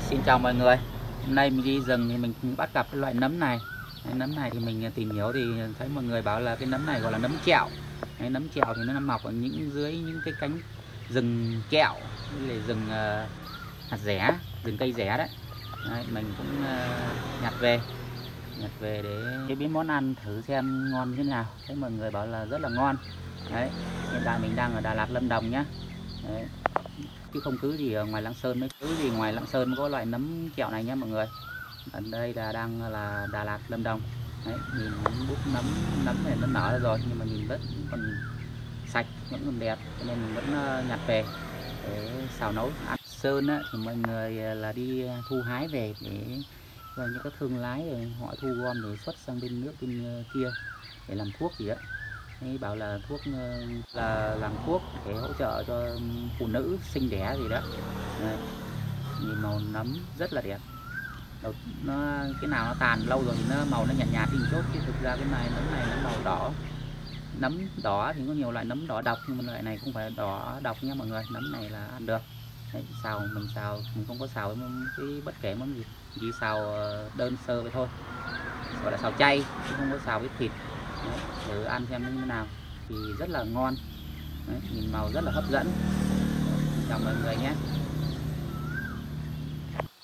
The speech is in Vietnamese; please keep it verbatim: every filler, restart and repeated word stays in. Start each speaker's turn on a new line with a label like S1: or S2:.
S1: Xin chào mọi người. Hôm nay mình đi rừng thì mình bắt gặp cái loại nấm này. Cái nấm này thì mình tìm hiểu thì thấy mọi người bảo là cái nấm này gọi là nấm trẹo. Cái nấm trẹo thì nó mọc ở những dưới những cái cánh rừng kẹo, với lại rừng uh, hạt rẻ, rừng cây rẻ đấy. Đấy, mình cũng uh, nhặt về, nhặt về để chế biến món ăn thử xem ngon thế nào. Thấy mọi người bảo là rất là ngon. Đấy, hiện tại mình đang ở Đà Lạt, Lâm Đồng nhá. Đấy, chứ không cứ gì ở ngoài Lạng Sơn, mới cứ gì ngoài Lạng Sơn mới có loại nấm kẹo này nhé mọi người. Ở đây là đang là Đà Lạt, Lâm Đồng. Đấy, nhìn bút nấm nấm này nó nở ra rồi nhưng mà nhìn vẫn còn sạch, vẫn còn đẹp, cho nên mình vẫn nhặt về để xào nấu ăn. Sơn á, thì mọi người là đi thu hái về để rồi những các thương lái rồi họ thu gom để xuất sang bên nước bên kia để làm thuốc gì đó. Đấy, bảo là thuốc là làm thuốc để hỗ trợ cho phụ nữ sinh đẻ gì đó. Đấy, nhìn màu nấm rất là đẹp. Đầu, nó cái nào nó tàn lâu rồi thì nó màu nó nhạt nhạt đi một chút, chứ thực ra cái này nấm này nó màu đỏ. Nấm đỏ thì có nhiều loại nấm đỏ độc, nhưng mà loại này không phải đỏ độc nha mọi người. Nấm này là ăn được. Đấy, xào mình xào mình không có xào cái bất kể món gì, chỉ xào đơn sơ vậy thôi, gọi là xào chay chứ không có xào với thịt. Đấy, thử ăn xem như thế nào thì rất là ngon. Đấy, nhìn màu rất là hấp dẫn. Chào mọi người nhé.